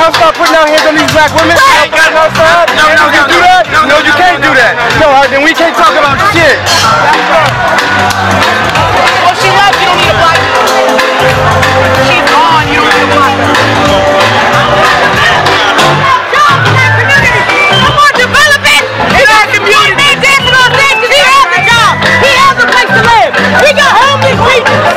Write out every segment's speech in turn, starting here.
y'all start putting out hands on these black women? Right. Outside? No, you do that? No, you can't do that. No, then we can't talk about shit. Well, she left. You don't need a black. She's gone. You don't need a black. We got homeless people. Where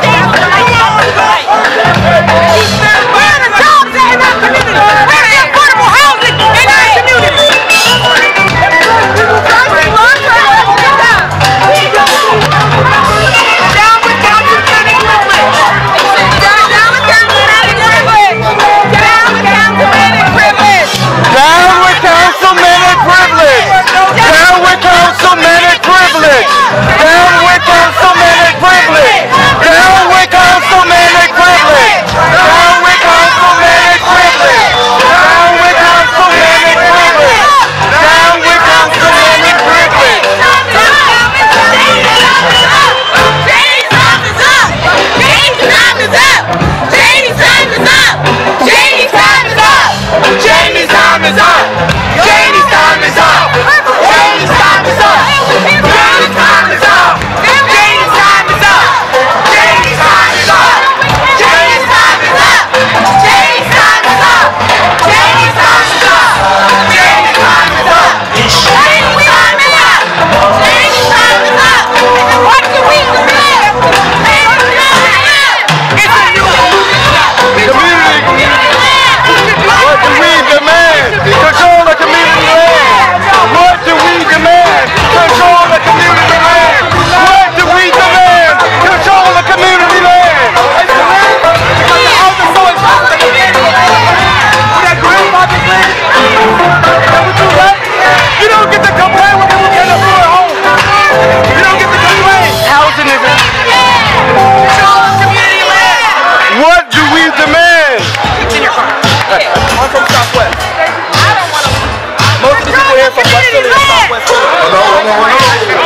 are the jobs in our community? Where is affordable housing in our community? Down with council money privilege. Down with council money privilege. Down with council money privilege. Down with council money privilege. Down with council money privilege. Down with council money privilege. Down with council money privilege. Down with council money privilege. Down with council money privilege. Down with council money privilege. Janie's time is up. Janie's time is up. Janie's time is up. Janie's time is up. Janie's time is up. Janie's time is up. Janie's time is up. Janie's time is up. Janie's time is up. Janie's time is up. Janie's time is up. Janie's time is up. Janie's time is up. Janie's time is up. Janie's time is up. Janie's time is up. What do we demand? It's a new community. What do we demand? Control the community land. What do we demand? Control the community land. What do we demand? Control the community land. Because the house is so expensive. That grandfather thing. You don't get to complain when people can't afford a home. You don't get to complain. Housing is control the community land. What do we demand? It's in your car. I'm from Southwest. I don't want to. Most of the people here from West Philly and Southwest Philly.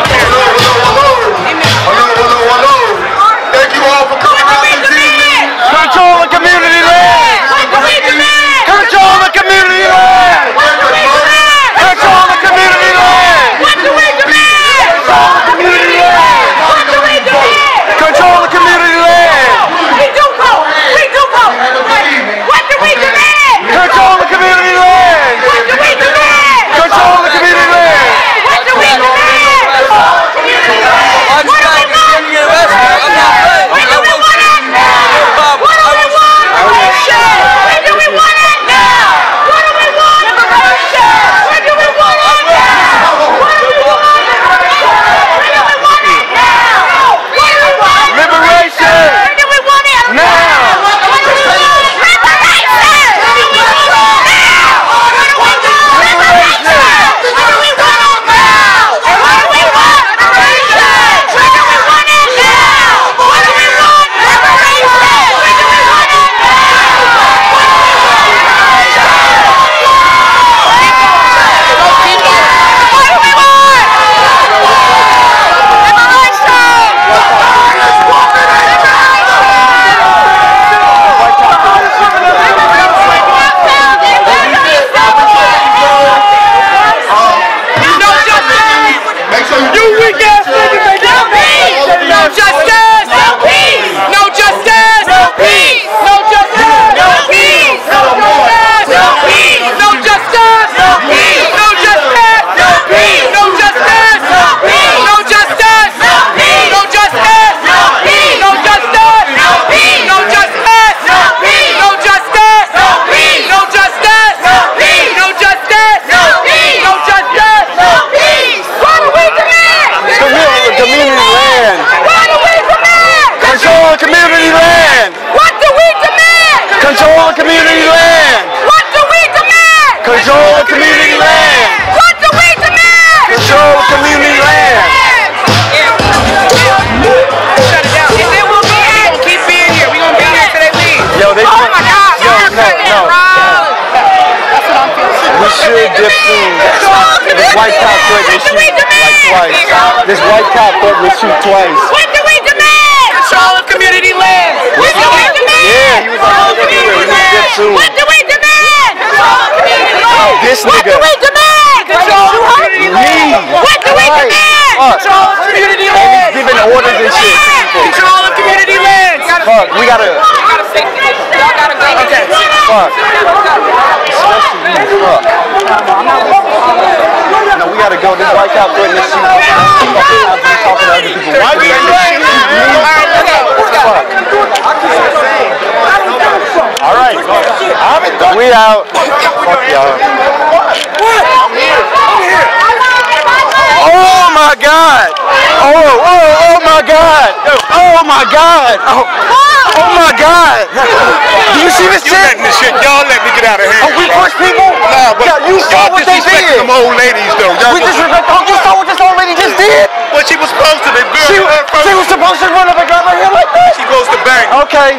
Thank you all for coming out this evening. Control the community land. What do we demand? Control the community land. What do we demand? Control the community land. What do we demand? Control the community land. What do we demand? Control the community land. We do vote. We do vote. What do we demand? Control the community land. What do we demand? Control the community land. What do we demand? What do we want? When do we want it? Now. What do we want? Revolution. When do we want it? Now. What do we want? Revolution. When do we want it? Now. What do we want? When do we want it? Now. What do we want? Liberation. When do we want it? Now. What do we want? Liberation. When do we want it? Now. What do we want? Liberation. When do we want it? Now. What do we want? Liberation. When do we want it? Now. What do we want? Liberation. When do we want it? Make sure You weak ass niggas ain't got peace. No justice! No peace! No justice! No peace! No justice! No peace! No justice! No peace! No justice! No peace! No justice! No peace! No justice! No peace! No justice! No peace! No justice! No peace! No justice! No peace! No justice! No peace! No justice! No peace! No justice! No peace! No justice! No peace! No justice! No peace! What do we demand? Community land. What do we demand? Control the community land. What do we demand? Control the community land. What do we demand? Control the community land. What do we demand? Control the community land. Shut it down. If it will be here, we'll keep being here. We're going to be here till they leave. Yo, they Oh my God. Yo, no. That's what I'm feeling. We should dip soon. This white cop thought we shoot like twice. This white cop thought we shoot twice. What do we demand? Control of community land. What do we demand? Yeah, he was like, he was dip soon. What do we demand? nigga. What do we demand? Control the community land. What do we demand? Control the community land. Giving orders and shit. Control the community land. Fuck, we gotta. Y'all gotta go. Okay. Fuck. Fuck. No, we gotta go. This White House threatening to shoot. Talking to other people. Why we all right. We out. Fuck y'all. Oh my God. Oh my God. Oh my God. Oh my God. Do you see this shit? Y'all let me get out of here. Oh, we push people? Nah, but you saw what they did. Them old ladies though. We disrespect. Oh, you saw what this old lady just did? What she was supposed to do. She was supposed to run up and grab her hair like that? She goes to bank. Okay.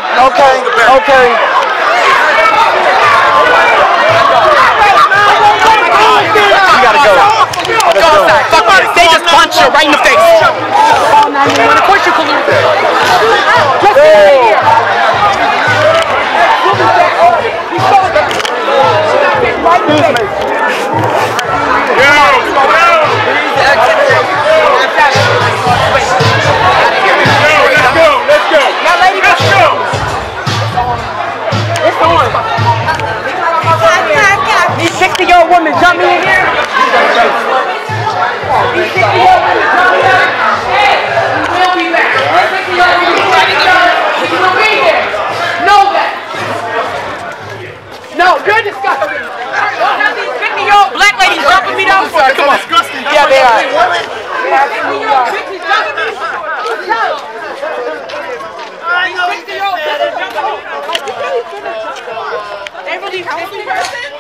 We gotta go. Let's go. Fuck it. They just punch you right in the face. Of course you can lose. Just get here. Let's go. Now, lady, let's go. It's on. These 60-year-old women jump me in here. These 60-year-old women jump me in here. Hey, we will be back. These 60-year-old women we will be here. Know that. No, you're disgusting. Don't have these 50-year-old black ladies jumping me down. Come on. Yeah, they are. They have 50-year-old bitches jumping me. These 60-year-old bitches jumping me. They really 50 person?